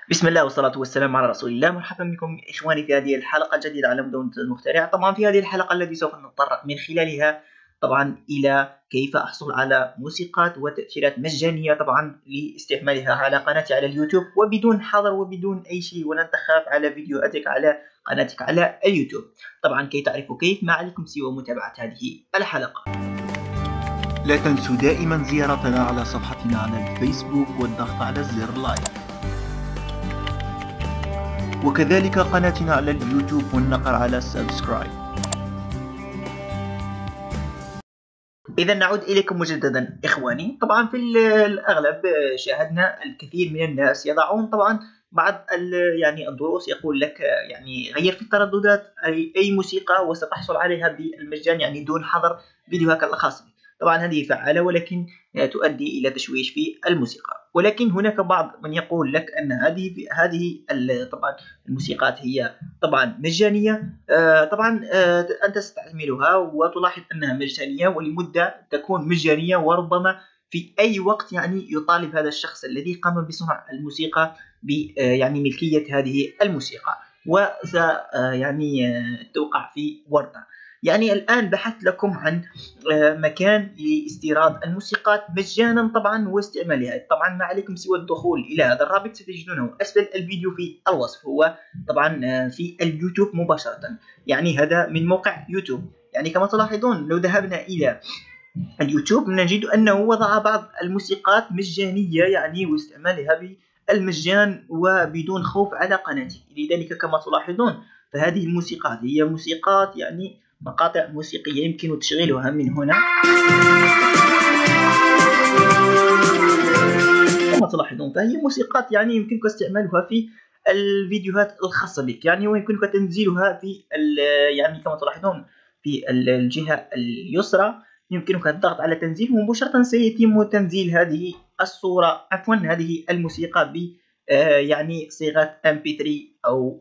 بسم الله والصلاة والسلام على رسول الله. مرحبا بكم إخواني في هذه الحلقة الجديدة على مدونة المخترع. طبعا في هذه الحلقة التي سوف نتطرق من خلالها طبعا إلى كيف أحصل على موسيقات وتأثيرات مجانية طبعا لاستعمالها على قناتي على اليوتيوب وبدون حظر وبدون أي شيء، ولن تخاف على فيديوهاتك على قناتك على اليوتيوب. طبعا كي تعرفوا كيف، ما عليكم سوى متابعة هذه الحلقة. لا تنسوا دائما زيارتنا على صفحتنا على الفيسبوك والضغط على زر لايك، وكذلك قناتنا على اليوتيوب والنقر على سبسكرايب. إذا نعود إليكم مجددا إخواني. طبعا في الأغلب شاهدنا الكثير من الناس يضعون طبعا بعض الدروس، يقول لك غير في الترددات أي موسيقى وستحصل عليها بالمجان دون حظر فيديوهك الخاص بك. طبعا هذه فعالة ولكن تؤدي إلى تشويش في الموسيقى. ولكن هناك بعض من يقول لك أن هذه طبعا الموسيقات هي طبعا مجانية. طبعا أنت ستستعملها وتلاحظ أنها مجانية ولمدة تكون مجانية، وربما في أي وقت يطالب هذا الشخص الذي قام بصنع الموسيقى ملكية هذه الموسيقى، وس توقع في ورطة. الآن بحثت لكم عن مكان لاستيراد الموسيقات مجانا طبعا واستعمالها. طبعا ما عليكم سوى الدخول إلى هذا الرابط، ستجدونه أسفل الفيديو في الوصف، هو طبعا في اليوتيوب مباشرة. هذا من موقع يوتيوب. كما تلاحظون لو ذهبنا إلى اليوتيوب نجد أنه وضع بعض الموسيقات مجانية واستعمالها بالمجان وبدون خوف على قناتي. لذلك كما تلاحظون فهذه الموسيقات هي موسيقات مقاطع موسيقية يمكن تشغيلها من هنا كما تلاحظون، فهي موسيقات يمكنك استعمالها في الفيديوهات الخاصة بك، ويمكنك تنزيلها في كما تلاحظون في الجهة اليسرى يمكنك الضغط على تنزيل، ومباشرة سيتم تنزيل هذه الصورة هذه الموسيقى ب صيغة MP3 أو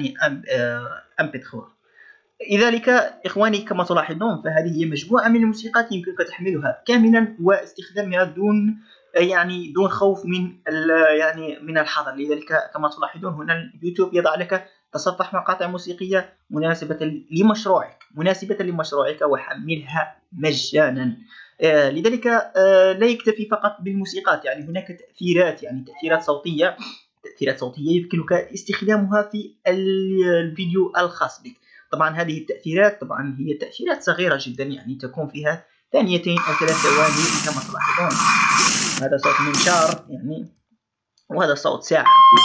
MP3. لذلك إخواني كما تلاحظون فهذه هي مجموعة من الموسيقات يمكنك تحميلها كاملا واستخدامها دون خوف من الحظر. لذلك كما تلاحظون هنا اليوتيوب يضع لك تصفح مقاطع موسيقية مناسبة لمشروعك وحملها مجانا. لذلك لا يكتفي فقط بالموسيقات، هناك تأثيرات صوتية يمكنك استخدامها في الفيديو الخاص بك. طبعا هذه التأثيرات طبعا هي تأثيرات صغيرة جدا، تكون فيها 2 أو 3 ثواني كما تلاحظون. هذا صوت منشار وهذا صوت ساعة.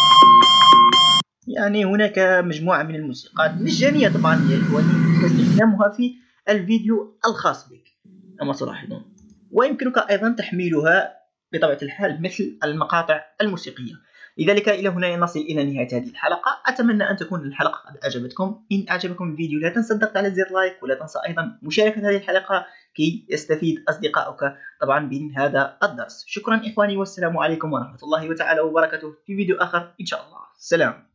هناك مجموعة من الموسيقات مجانية طبعا يا إخواني استخدامها في الفيديو الخاص بك كما تلاحظون، ويمكنك أيضا تحميلها بطبيعة الحال مثل المقاطع الموسيقية. لذلك إلى هنا نصل إلى نهاية هذه الحلقة. أتمنى أن تكون الحلقة قد أعجبتكم. إن أعجبكم الفيديو لا تنسى الضغط على زر لايك، ولا تنسى أيضا مشاركة هذه الحلقة كي يستفيد أصدقائك طبعا من هذا الدرس. شكرا إخواني، والسلام عليكم ورحمة الله تعالى وبركاته في فيديو آخر إن شاء الله. سلام.